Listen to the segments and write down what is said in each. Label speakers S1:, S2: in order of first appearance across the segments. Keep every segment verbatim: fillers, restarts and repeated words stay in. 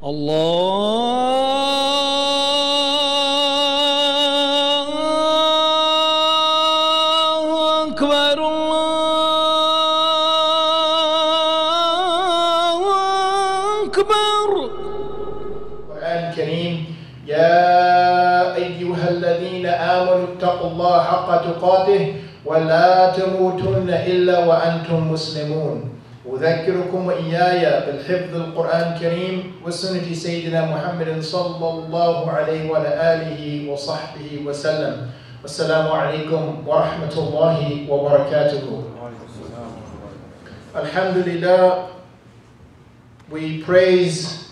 S1: الله أكبر الله أكبر.
S2: القرآن الكريم يا أيها الذين آمنوا اتقوا الله حق تقاته ولا تموتن إلا وأنتم مسلمون. أذكركم وإياي بالحفظ القرآن الكريم وسنة سيدنا محمد صلى الله عليه وعلى آله وصحبه وسلم. والسلام عليكم ورحمة الله وبركاته. Alhamdulillah, we praise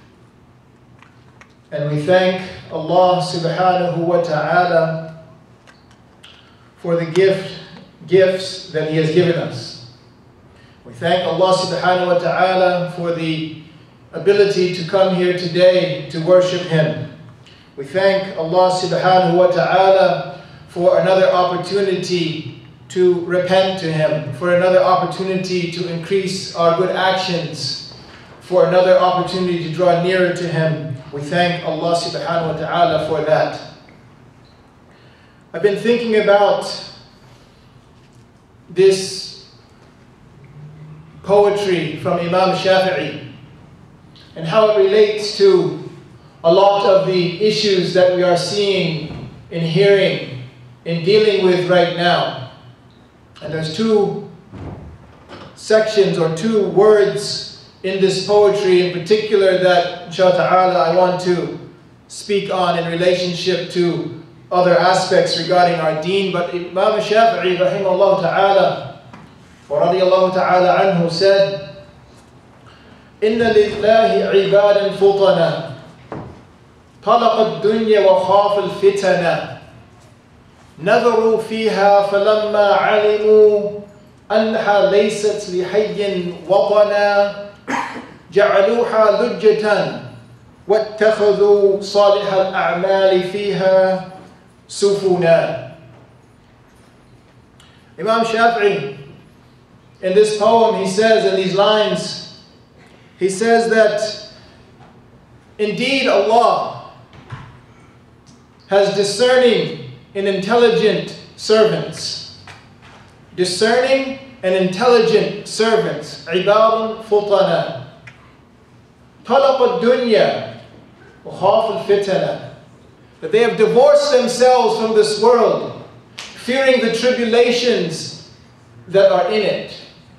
S2: and we thank Allah subhanahu wa ta'ala for the gift, gifts that He has given us. We thank Allah subhanahu wa ta'ala for the ability to come here today to worship Him. We thank Allah subhanahu wa ta'ala for another opportunity to repent to Him, for another opportunity to increase our good actions, for another opportunity to draw nearer to Him. We thank Allah subhanahu wa ta'ala for that. I've been thinking about this poetry from Imam Shafi'i and how it relates to a lot of the issues that we are seeing and hearing and dealing with right now. And there's two sections or two words in this poetry in particular that, inshallah ta'ala, I want to speak on in relationship to other aspects regarding our deen. But Imam Shafi'i, rahimahullah ta'ala, ورضي الله تعالى عنه, said, إن لله عبادا فطنا طلق الدنيا وخاف الفتنة نظروا فيها فلما علموا أنها ليست لحي وطنا جعلوها لجة واتخذوا صالح الأعمال فيها سفنا. Imam Shafi'i, in this poem, he says, in these lines, he says that indeed Allah has discerning and intelligent servants. Discerning and intelligent servants. عِبَادٌ فُطَنًا طَلَقَ الدُّنْيَا وَخَافُ الْفِتَنَةِ. That they have divorced themselves from this world, fearing the tribulations that are in it.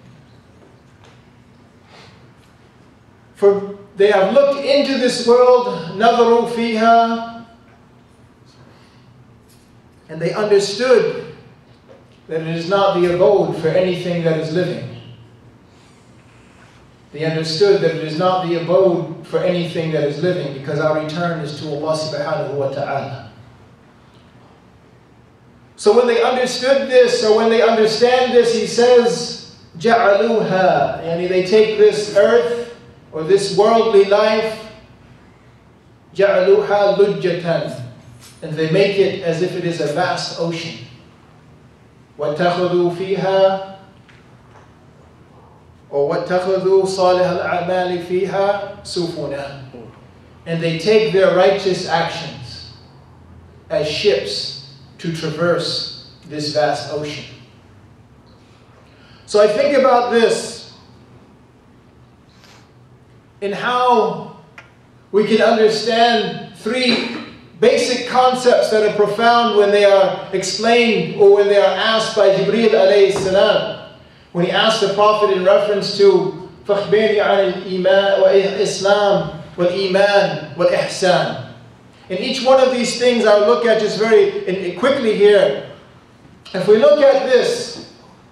S2: For they have looked into this world, نَظَرُوا فِيهَا, and they understood that it is not the abode for anything that is living. They understood that it is not the abode for anything that is living, because our return is to Allah subhanahu wa ta'ala. So when they understood this, or when they understand this, he says, جَعَلُوهَا, yani they take this earth, or this worldly life, جَعَلُوهَا لُجَّةً, and they make it as if it is a vast ocean. وَاتَّخَذُوا فِيهَا, or وَاتَّخَذُوا صَالِحَ الْأَعْمَالِ فِيهَا سُفُنًا, and they take their righteous actions as ships to traverse this vast ocean. So I think about this, in how we can understand three basic concepts that are profound when they are explained or when they are asked by Jibreel alayhi salam. When he asked the Prophet in reference to فَخْبِرْنِي عَنِ الْإِيمَانِ وَإِسْلَامِ وَالْإِيمَانِ وَالْإِحْسَانِ. And each one of these things I'll look at just very in, quickly here. If we look at this,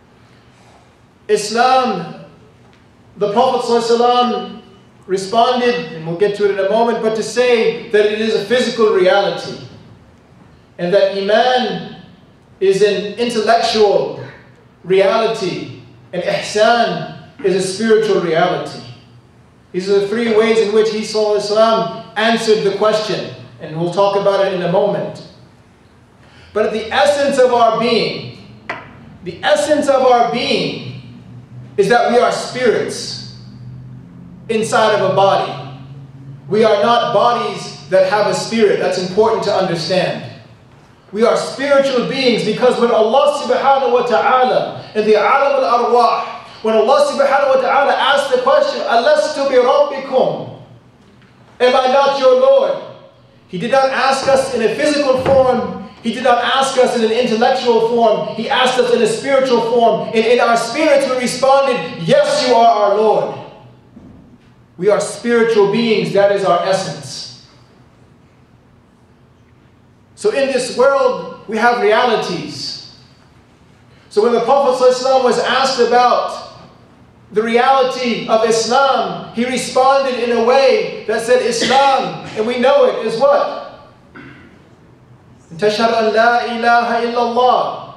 S2: Islam, the Prophet ﷺ responded, and we'll get to it in a moment, but to say that it is a physical reality, and that Iman is an intellectual reality, and Ihsan is a spiritual reality. These are the three ways in which he ﷺ answered the question, and we'll talk about it in a moment. But at the essence of our being, the essence of our being is that we are spirits inside of a body. We are not bodies that have a spirit. That's important to understand. We are spiritual beings because when Allah subhanahu wa ta'ala in the alam al-arwah, when Allah subhanahu wa ta'ala asked the question, Alastu bi rabbikum? Am I not your Lord? He did not ask us in a physical form. He did not ask us in an intellectual form. He asked us in a spiritual form. And in our spirits we responded, yes, you are our Lord. We are spiritual beings. That is our essence. So in this world, we have realities. So when the Prophet ﷺ was asked about the reality of Islam, he responded in a way that said Islam, and we know it, is what? تشهد أن لا إله إلا الله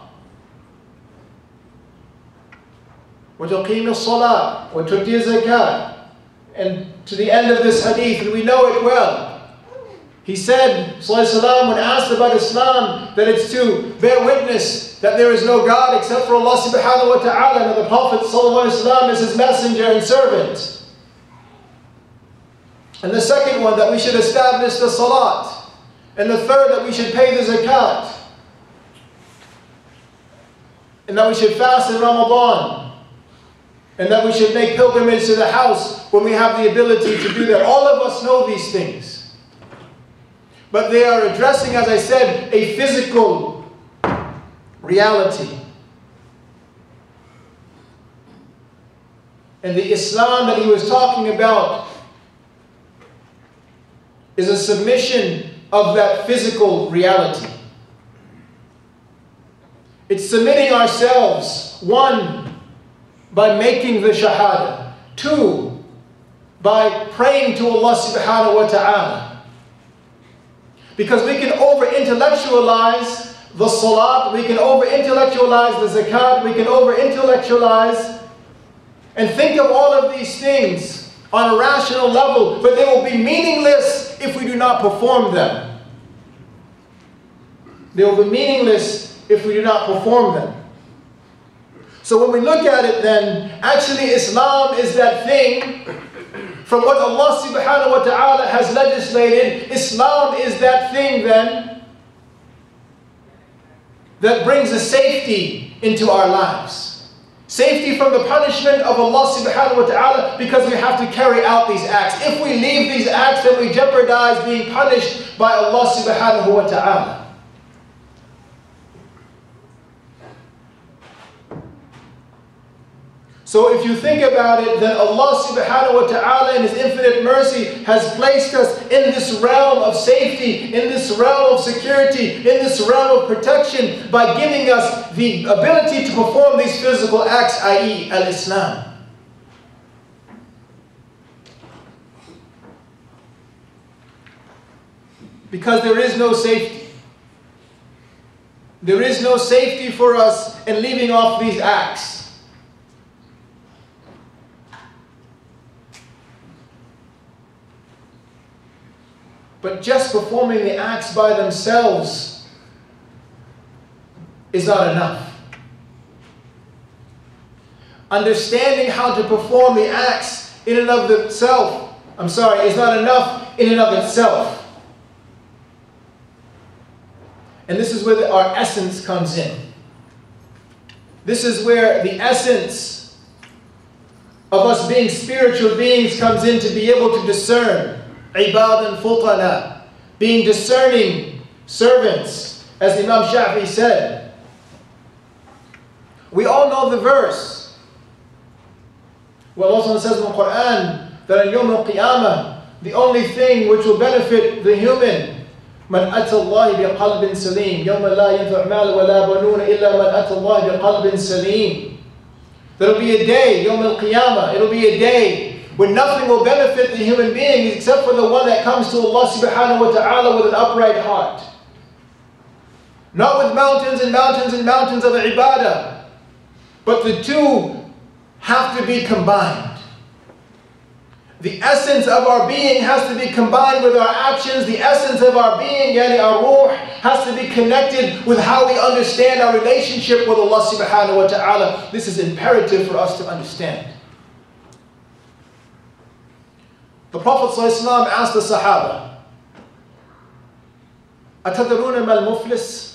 S2: وتقيم الصلاة وتؤتي الزكاة. And to the end of this hadith, and we know it well. He said, sallallahu alaihi wasallam, when asked about Islam, that it's to bear witness that there is no God except for Allah subhanahu wa ta'ala, and that the Prophet sallallahu alaihi wasallam is his messenger and servant. And the second one, that we should establish the salat. And the third, that we should pay the zakat. And that we should fast in Ramadan. And that we should make pilgrimage to the house when we have the ability to do that. All of us know these things. But they are addressing, as I said, a physical reality. And the Islam that he was talking about is a submission of that physical reality. It's submitting ourselves, one, by making the shahada. Two, by praying to Allah subhanahu wa ta'ala. Because we can over-intellectualize the salat, we can over-intellectualize the zakat, we can over-intellectualize and think of all of these things on a rational level, but they will be meaningless if we do not perform them. They will be meaningless if we do not perform them. So when we look at it then, actually Islam is that thing from what Allah subhanahu wa ta'ala has legislated. Islam is that thing then that brings a safety into our lives. Safety from the punishment of Allah subhanahu wa ta'ala, because we have to carry out these acts. If we leave these acts, then we jeopardize being punished by Allah subhanahu wa ta'ala. So if you think about it, then Allah subhanahu wa ta'ala in His infinite mercy has placed us in this realm of safety, in this realm of security, in this realm of protection by giving us the ability to perform these physical acts, that is al-Islam. Because there is no safety. There is no safety for us in leaving off these acts. But just performing the acts by themselves is not enough. Understanding how to perform the acts in and of itself, I'm sorry, is not enough in and of itself. And this is where the, our essence comes in. This is where the essence of us being spiritual beings comes in, to be able to discern. Ibadan futana, being discerning servants, as Imam Shafi'i said. We all know the verse. Well, also says in the Quran that on Yawm al-Qiyamah, the only thing which will benefit the human, man ata Allah bi qalbin salim, yawma la yanfa' mal wa la banun illa man ata Allah bi qalbin salim. There'll be a day, Yawm al-Qiyamah, it'll be a day when nothing will benefit the human beings except for the one that comes to Allah subhanahu wa ta'ala with an upright heart. Not with mountains and mountains and mountains of ibadah, but the two have to be combined. The essence of our being has to be combined with our actions. The essence of our being, yani our ruh, has to be connected with how we understand our relationship with Allah subhanahu wa ta'ala. This is imperative for us to understand. The Prophet ﷺ asked the Sahaba, أَتَدْرُونَ مَا الْمُفْلِسِ؟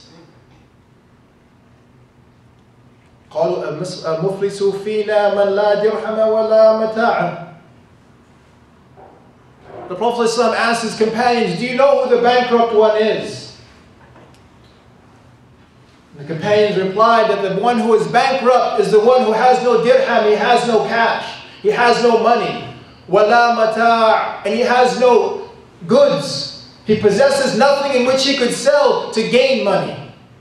S2: قالوا المفلس فينا من لا درهم ولا متاع. The Prophet ﷺ asked his companions, do you know who the bankrupt one is? The companions replied that the one who is bankrupt is the one who has no dirham, he has no cash, he has no money, wala mata', and he has no goods. He possesses nothing in which he could sell to gain money.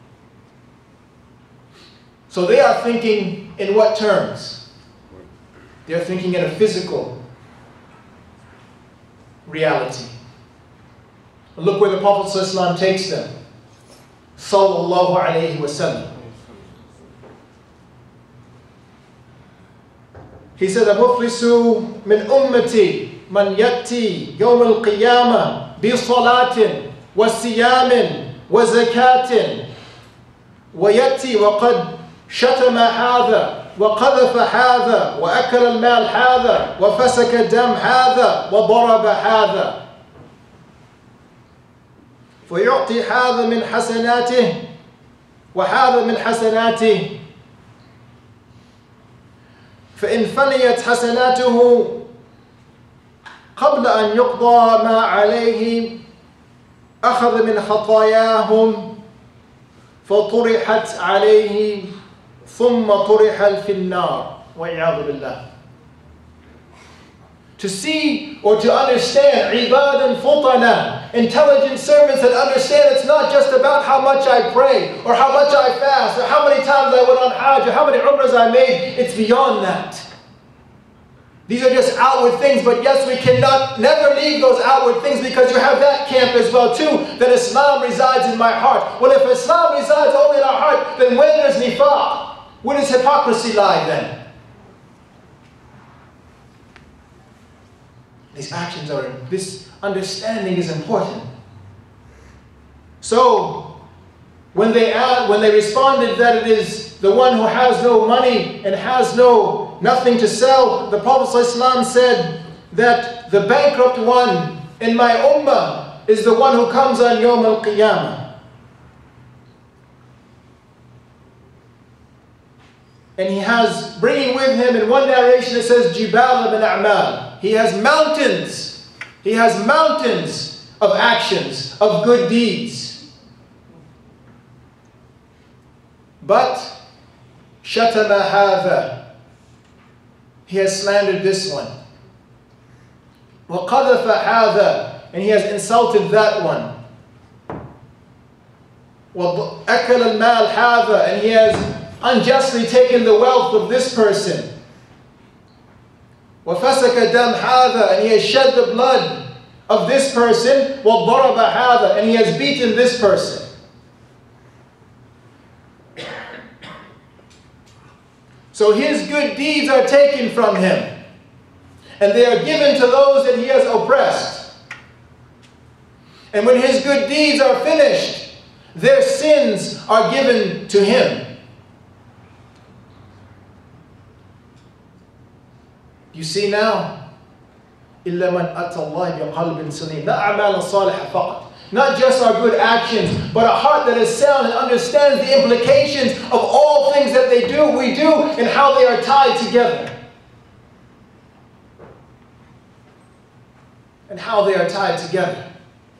S2: So they are thinking in what terms? They are thinking in a physical reality. Look where the Prophet ﷺ takes them. Sallallahu alayhi wasallam. He said, "Al-muflisu min ummati man yati yawm al-qiyamah bi salatin wa siyamin wa zakatin wa yati wa qad شتم هذا وقذف هذا وأكل المال هذا وفسك الدم هذا وضرب هذا فيعطي هذا من حسناته وهذا من حسناته فإن فنيت حسناته قبل أن يقضى ما عليه أخذ من خطاياهم فطرحت عليه ثم طرح في النار وَعِيَاذُ بِاللَّهِ. To see or to understand عِبَادًا فُطَنًا, intelligent servants that understand it's not just about how much I pray or how much I fast or how many times I went on Hajj or how many umrahs I made. It's beyond that. These are just outward things, but yes, we cannot never leave those outward things because you have that camp as well too, that Islam resides in my heart. Well, if Islam resides only in our heart, then where does nifaq? Where does hypocrisy lie then? These actions are, this understanding is important. So, when they asked, when they responded that it is the one who has no money and has no nothing to sell, the Prophet ﷺ said that the bankrupt one in my ummah is the one who comes on Yawm al-Qiyamah. And he has, bringing with him, in one narration it says, Jibal bin A'mal. He has mountains. He has mountains of actions, of good deeds. But, Shatama hadha. He has slandered this one. وَقَذَفَ hadha. And he has insulted that one. وَأَكَلَ الْمَالْ hadha. And he has unjustly taken the wealth of this person. وَفَسَكَ دَمْ هَذَا. And he has shed the blood of this person. وَضَرَبَ هَذَا. And he has beaten this person. So his good deeds are taken from him. And they are given to those that he has oppressed. And when his good deeds are finished, their sins are given to him. You see now, إِلَّا مَنْ أَتَى اللَّهِ بِقَلْبٍ سَلِيمٍ. لَا أَعْمَالًا صَالِحًا فَقط. Not just our good actions, but a heart that is sound and understands the implications of all things that they do, we do, and how they are tied together. And how they are tied together.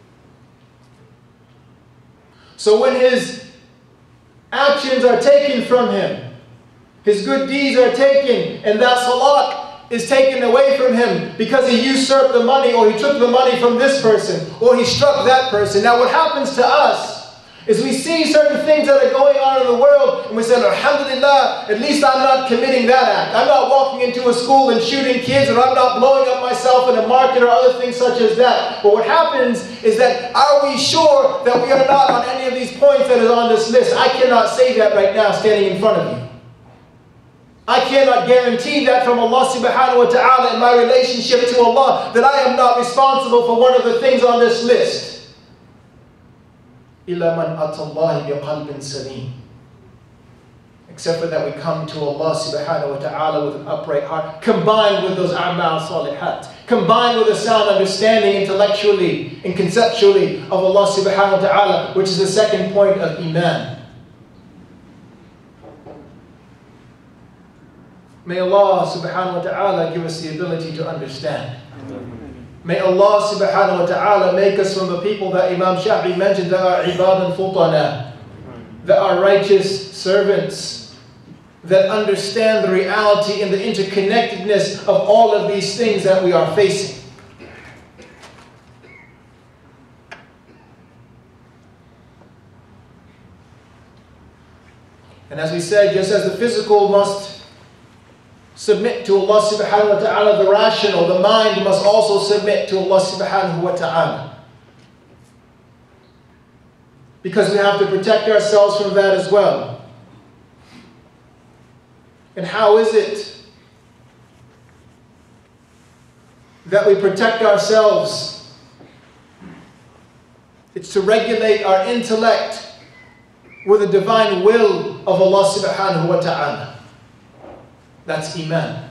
S2: So when his actions are taken from him, his good deeds are taken, and that salat is taken away from him because he usurped the money, or he took the money from this person, or he struck that person. Now what happens to us is we see certain things that are going on in the world and we say, Alhamdulillah, at least I'm not committing that act. I'm not walking into a school and shooting kids, or I'm not blowing up myself in a market or other things such as that. But what happens is that, are we sure that we are not on any of these points that is on this list? I cannot say that right now standing in front of you. I cannot guarantee that from Allah subhanahu wa ta'ala in my relationship to Allah, that I am not responsible for one of the things on this list. إِلَّا مَنْ أَتَى اللَّهِ بِقَلْبٍ سَلِيمٍ. except for that we come to Allah subhanahu wa ta'ala with an upright heart, combined with those a'mal salihat, combined with a sound understanding intellectually and conceptually of Allah subhanahu wa ta'ala, which is the second point of Iman. May Allah subhanahu wa ta'ala give us the ability to understand. May Allah subhanahu wa ta'ala make us from the people that Imam Shafi'i mentioned, that are ibadan futana, that are righteous servants, that understand the reality and the interconnectedness of all of these things that we are facing. And as we said, just as the physical must submit to Allah subhanahu wa ta'ala, the rational, the mind must also submit to Allah subhanahu wa ta'ala. Because we have to protect ourselves from that as well. And how is it that we protect ourselves? It's to regulate our intellect with the divine will of Allah subhanahu wa ta'ala. That's Iman.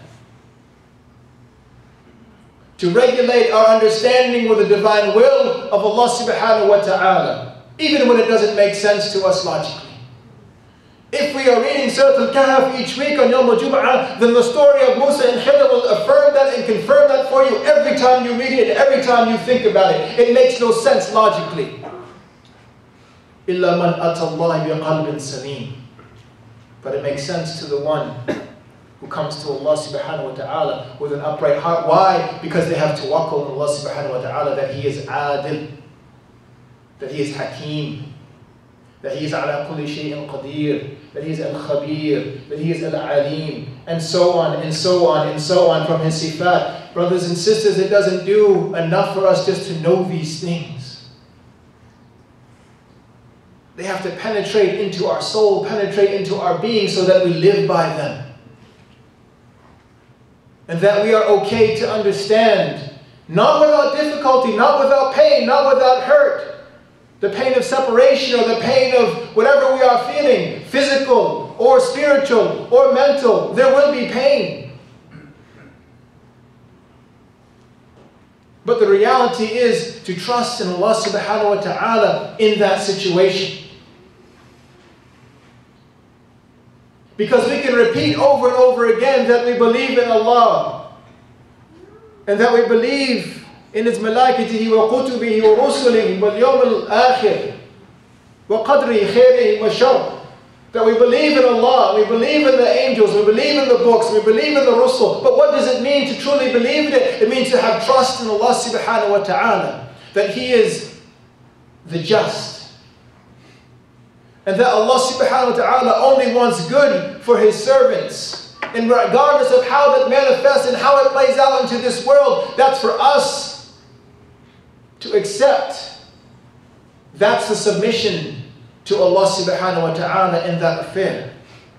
S2: To regulate our understanding with the divine will of Allah subhanahu wa ta'ala, even when it doesn't make sense to us logically. If we are reading Surah Al-Kahf each week on Yawm al-Jum'ah, then the story of Musa and Khidr will affirm that and confirm that for you every time you read it, every time you think about it. It makes no sense logically. إِلَّا مَنْ أَتَى اللَّهِ بِقَلْبٍ سَلِيمٍ. But it makes sense to the one who comes to Allah subhanahu wa ta'ala with an upright heart. Why? Because they have tawakkul on Allah subhanahu wa ta'ala, that He is adil, that He is hakim, that He is ala kulli shay'in qadir, that He is al-khabir, that He is al-alim, and so on, and so on, and so on from His sifat. Brothers and sisters, it doesn't do enough for us just to know these things. They have to penetrate into our soul, penetrate into our being, so that we live by them. And that we are okay to understand, not without difficulty, not without pain, not without hurt. The pain of separation or the pain of whatever we are feeling, physical or spiritual or mental, there will be pain. But the reality is to trust in Allah subhanahu wa ta'ala in that situation. Because we can repeat over and over again that we believe in Allah, and that we believe in His malaikatihi wa kutubihi wa rusulihi wal yawm al-akhir wa qadri khairihi wa sharr. That we believe in Allah, we believe in the angels, we believe in the books, we believe in the rusul. But what does it mean to truly believe in it? It means to have trust in Allah subhanahu wa ta'ala, that He is the just. And that Allah subhanahu wa ta'ala only wants good for His servants. And regardless of how that manifests and how it plays out into this world, that's for us to accept. That's the submission to Allah subhanahu wa ta'ala in that affair.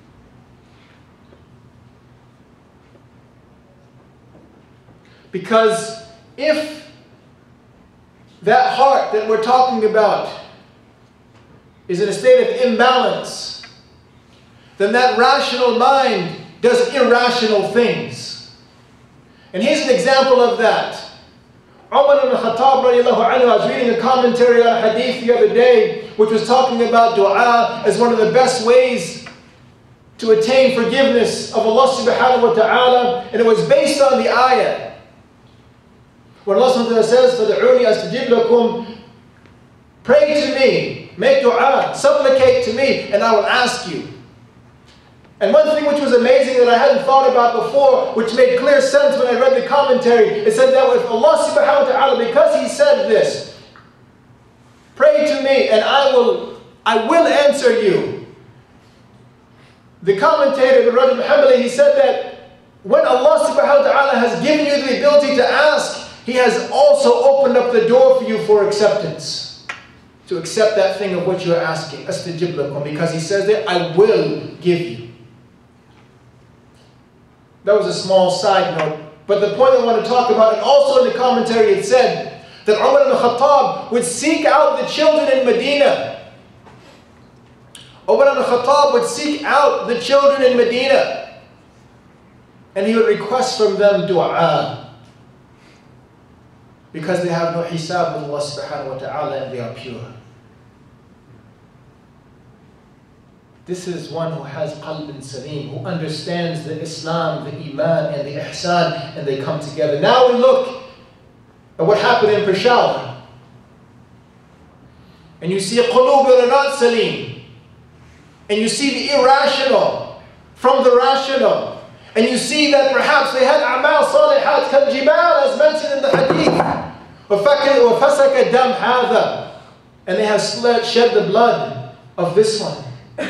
S2: Because if that heart that we're talking about is in a state of imbalance, then that rational mind does irrational things. And here's an example of that. Umar ibn Khattab radiallahu anhu, I was reading a commentary on a hadith the other day, which was talking about dua as one of the best ways to attain forgiveness of Allah subhanahu wa ta'ala, and it was based on the ayah. When Allah subhanahu wa ta'ala says, فَدَعُونِي أَسْتَجِبْ لَكُمْ, pray to me, make dua, supplicate to me, and I will ask you. And one thing which was amazing that I hadn't thought about before, which made clear sense when I read the commentary, it said that with Allah subhanahu wa ta'ala, because He said this, pray to me and I will, I will answer you. The commentator, the Rajab Hanbali, he said that when Allah subhanahu wa ta'ala has given you the ability to ask, He has also opened up the door for you for acceptance. To accept that thing of what you are asking. Astajib lakum, because He says that I will give you. That was a small side note. But the point I want to talk about, and also in the commentary it said that Umar ibn Khattab would seek out the children in Medina. Umar ibn Khattab would seek out the children in Medina and he would request from them dua because they have no hisab with Allah subhanahu wa ta'ala and they are pure. This is one who has qalb salim, who understands the Islam, the Iman and the Ihsan, and they come together. Now we look at what happened in Peshawar. And you see qulub that are not salim. And you see the irrational from the rational. And you see that perhaps they had a'mal salihat kal jibal, as mentioned in the hadith. وَفَسَكَ دَمْ هَذَا. And they have shed the blood of this one.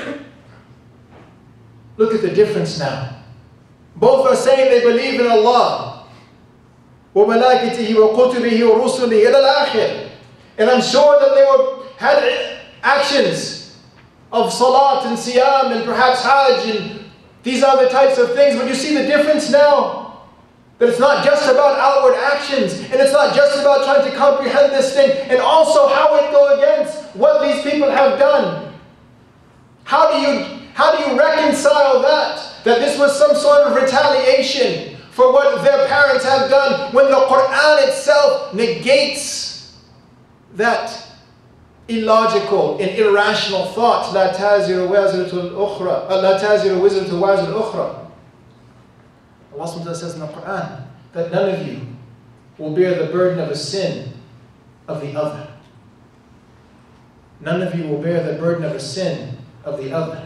S2: Look at the difference now. Both are saying they believe in Allah. وَمَلَائِكَتِهِ وَقُتُبِهِ وَرُسُلِهِ إِلَى الْآخِرِ. And I'm sure that they were, had actions of salat and siyam and perhaps hajj and these other types of things. But you see the difference now? That it's not just about outward actions, and it's not just about trying to comprehend this thing, and also how it go against what these people have done. How do you How do you reconcile that? That this was some sort of retaliation for what their parents have done, when the Quran itself negates that illogical and irrational thought. لا تزر وازرة الأخرى لا تزر وزرة وازرة الأخرى. Allah subhanahu wa ta'ala says in the Quran that none of you will bear the burden of a sin of the other. None of you will bear the burden of a sin of the other.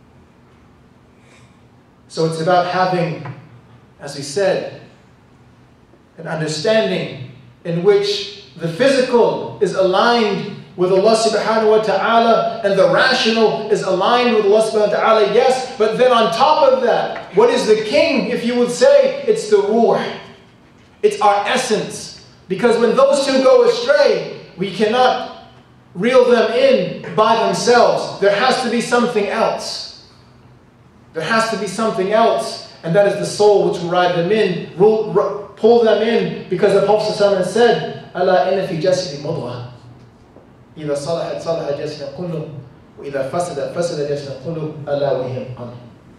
S2: So it's about having, as we said, an understanding in which the physical is aligned with Allah subhanahu wa ta'ala and the rational is aligned with Allah subhanahu wa ta'ala, yes, but then on top of that, what is the king, if you would say? It's the ruh. It's our essence. Because when those two go astray, we cannot reel them in by themselves. There has to be something else. There has to be something else, and that is the soul which will ride them in, rule, pull them in, because the Prophet ﷺ said, أَلَا إِنَّ فِي جَسَدِ مُضْغَةً إِذَا صَلَحَتْ صَلَحَ جَسَدَ كُلُّهُ وَإِذَا فَسَدَ فَسَدَ جَسَدَ كُلُّهُ أَلَا وَهِيَ الْقَلْبُ.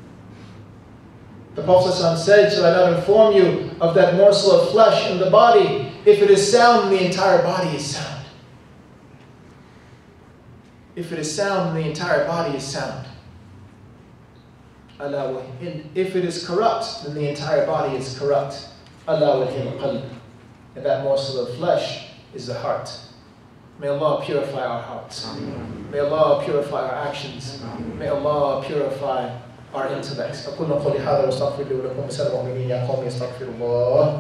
S2: The Prophet ﷺ said, shall I not inform you of that morsel of flesh in the body? If it is sound, the entire body is sound. If it is sound, the entire body is sound. And if it is corrupt, then the entire body is corrupt. Allah wahil qalb. And that morsel of flesh is the heart. May Allah purify our hearts. May Allah purify our actions. May Allah purify our intellects. أقول قولي هذا واستغفر لي ولكم ولسائر المؤمنين يا قوم استغفروا الله.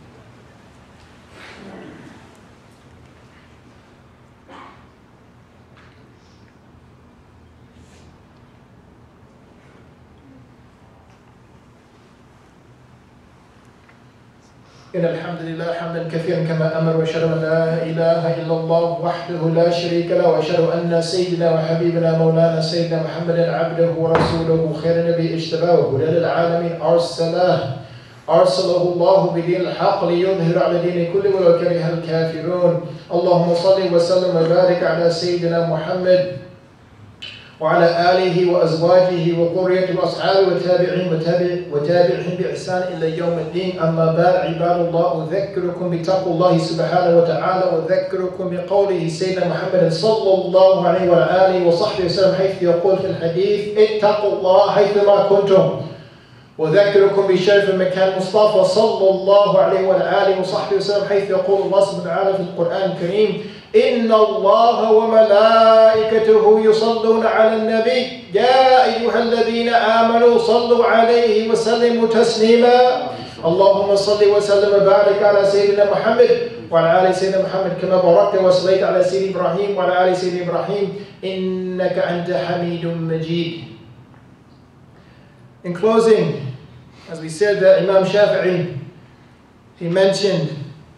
S2: إن الحمد لله حمدا كثيرا كما أمر وأشهد أن لا إله إلا الله وحده لا شريك له وأشهد أن سيدنا وحبيبنا مولانا سيدنا محمدا عبده ورسوله خير نبي اجتباه وهدى للعالمين أرسله أرسله الله بدين الحق ليظهر على دين كله ولو كره الكافرون. اللهم صل وسلم وبارك على سيدنا محمد وعلى آله وأزواجه وذريته وأصحابه وتابعين وتابعهم بإحسان إلى يوم الدين. أما بعد عباد الله أذكركم بتقوى الله سبحانه وتعالى وأذكركم بقوله سيدنا محمد صلى الله عليه وعلى آله وصحبه وسلم حيث يقول في الحديث اتقوا الله حيثما كنتم. وذكركم بشرف المكان مصطفى صلى الله عليه وعلى آله وصحبه وسلم حيث يقول الله سبحانه وتعالى في القرآن الكريم إن الله وملائكته يصلون على النبي يا أيها الذين آمنوا صلوا عليه وسلموا تسليما. اللهم صل وسلم وبارك على سيدنا محمد وعلى آل سيدنا محمد كما باركت وصليت على سيدنا إبراهيم وعلى آل سيدنا إبراهيم إنك أنت حميد مجيد. In closing, as we said, that Imam Shafi'i, he mentioned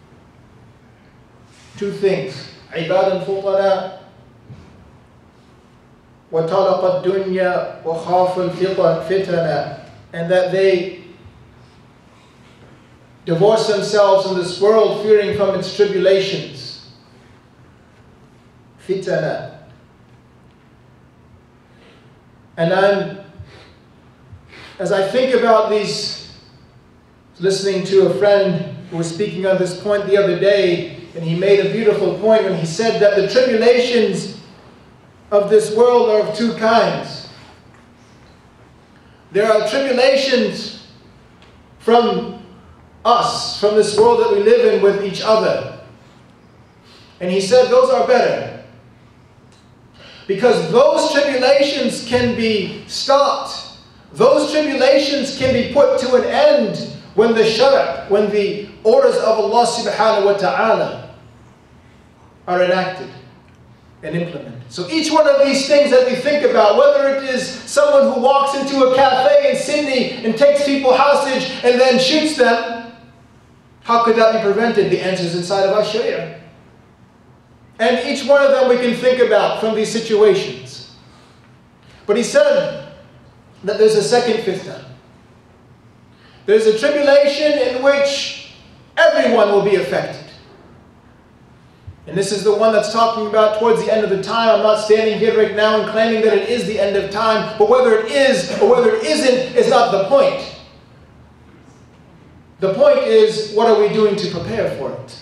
S2: two things. عباد فطنا وطلق الدنيا وخاف الفتن, and that they divorce themselves from this world fearing from its tribulations. Fitana. And I'm, as I think about these, listening to a friend who was speaking on this point the other day, and he made a beautiful point when he said that the tribulations of this world are of two kinds. There are tribulations from us, from this world that we live in with each other. And he said those are better. Because those tribulations can be stopped. Those tribulations can be put to an end when the shara', when the orders of Allah subhanahu wa ta'ala are enacted and implemented. So each one of these things that we think about, whether it is someone who walks into a cafe in Sydney and takes people hostage and then shoots them, how could that be prevented? The answer is inside of our Sharia. And each one of them we can think about from these situations. But he said that there's a second fitna. There's a tribulation in which everyone will be affected. And this is the one that's talking about towards the end of the time. I'm not standing here right now and claiming that it is the end of time, but whether it is or whether it isn't is not the point. The point is, what are we doing to prepare for it?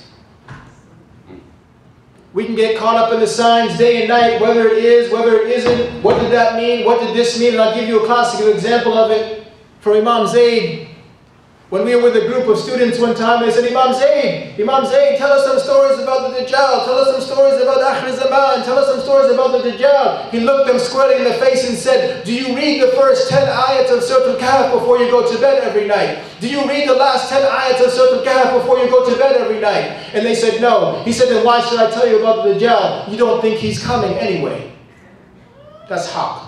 S2: We can get caught up in the signs day and night, whether it is, whether it isn't. What did that mean? What did this mean? And I'll give you a classical example of it from Imam Zayd. When we were with a group of students one time, they said, Imam Zayd, Imam Zayd, tell us some stories about the Dajjal. Tell us some stories about Akhir Zaman. Tell us some stories about the Dajjal. He looked them squarely in the face and said, do you read the first ten ayats of Surah Al-Kahf before you go to bed every night? Do you read the last ten ayats of Surah Al-Kahf before you go to bed every night? And they said, no. He said, then why should I tell you about the Dajjal? You don't think he's coming anyway. That's haq.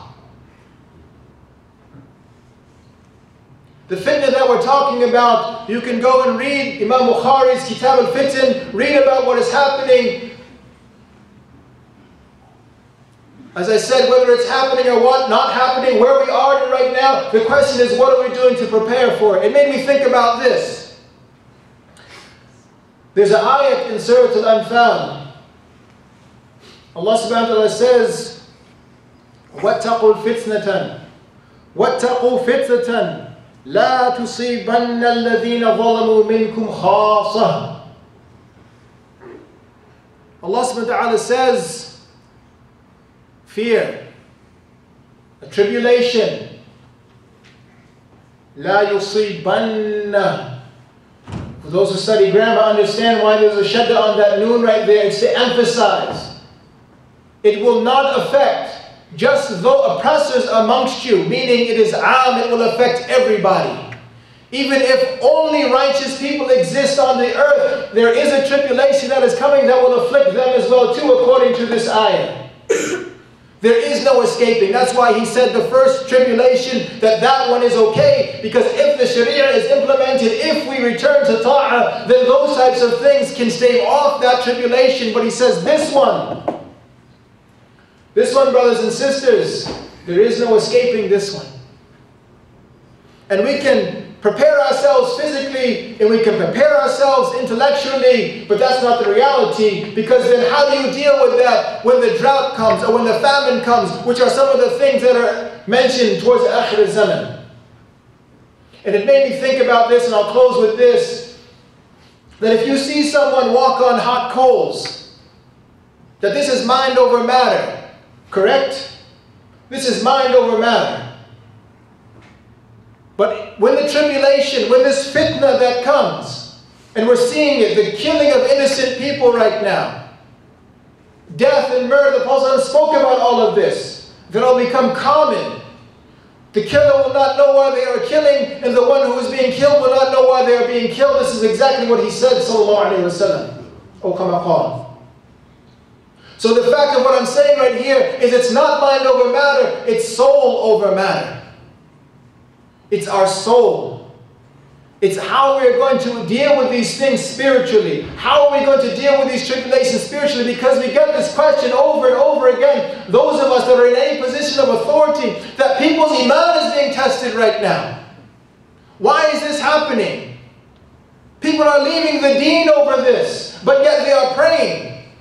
S2: The fitna that we're talking about, you can go and read Imam Bukhari's Kitab al-Fitan, read about what is happening. As I said, whether it's happening or what, not happening, where we are right now, the question is, what are we doing to prepare for it? It made me think about this. There's an ayat in Surah Al-Anfal. Allah subhanahu wa ta'ala says, وَاتَّقُوا الْفِتْنَةً وَاتَّقُوا فِتْنَةً لا تصيبن الذين ظلموا منكم خاصة. Allah subhanahu wa ta'ala says, fear, a tribulation. لا يصيبن. For those who study grammar understand why there's a shadda on that noon right there. It's to emphasize. It will not affect just though oppressors amongst you, meaning it is am, it will affect everybody. Even if only righteous people exist on the earth, there is a tribulation that is coming that will afflict them as well too, according to this ayah. There is no escaping. That's why he said the first tribulation, that that one is okay, because if the Sharia is implemented, if we return to ta'ah, then those types of things can stave off that tribulation. But he says this one, This one, brothers and sisters, there is no escaping this one. And we can prepare ourselves physically and we can prepare ourselves intellectually, but that's not the reality, because then how do you deal with that when the drought comes or when the famine comes, which are some of the things that are mentioned towards the Akhir Zaman. And it made me think about this, and I'll close with this, that if you see someone walk on hot coals, that this is mind over matter. Correct? This is mind over matter. But when the tribulation, when this fitna that comes, and we're seeing it, the killing of innocent people right now, death and murder, the Prophet spoke about all of this, that will become common. The killer will not know why they are killing, and the one who is being killed will not know why they are being killed. This is exactly what he said, sallallahu alayhi wa sallam. O kama qala. So the fact of what I'm saying right here is it's not mind over matter, it's soul over matter. It's our soul. It's how we're going to deal with these things spiritually. How are we going to deal with these tribulations spiritually? Because we get this question over and over again. Those of us that are in any position of authority, that people's iman is being tested right now. Why is this happening? People are leaving the deen over this, but yet they are praying.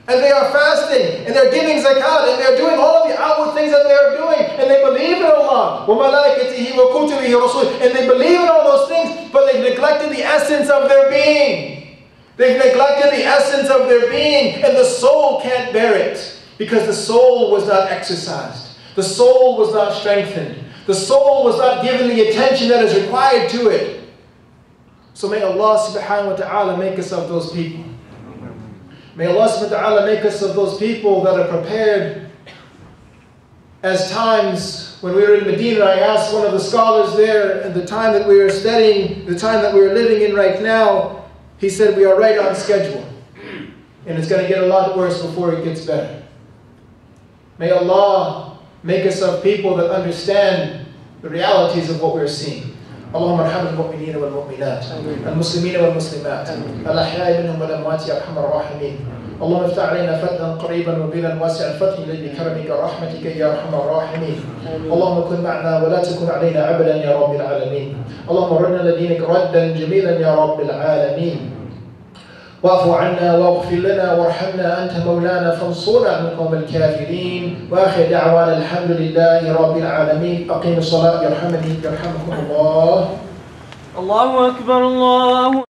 S2: and they are fasting, and they're giving zakat, and they're doing all of the outward things that they are doing, and they believe in Allah, وَمَلَائِكَتِهِ وَكُتُبِهِ وَرُسُولِهِ, and they believe in all those things, but they've neglected the essence of their being. They've neglected the essence of their being, and the soul can't bear it, because the soul was not exercised. The soul was not strengthened. The soul was not given the attention that is required to it. So may Allah subhanahu wa ta'ala make us of those people. May Allah subhanahu wa ta'ala make us of those people that are prepared. As times when we were in Medina, I asked one of the scholars there, at the time that we were studying, the time that we are living in right now, he said we are right on schedule. And it's going to get a lot worse before it gets better. May Allah make us of people that understand the realities of what we're seeing. اللهم ارحم المؤمنين والمؤمنات المسلمين والمسلمات الأحياء منهم والأموات يا أرحم الراحمين. اللهم افتح علينا فتحا قريبا وبلا واسع الفتح بكرمك ورحمتك يا أرحم الراحمين. اللهم كن معنا ولا تكن علينا عبدا يا رب العالمين. اللهم ردنا لدينك ردا جميلا يا رب العالمين. واعف عنا واغفر لنا وارحمنا أنت مولانا فانصرنا على القوم الكافرين. وآخر دعوانا الحمد لله رب العالمين. أقيم الصلاة يرحمني يرحمكم الله.
S1: الله أكبر الله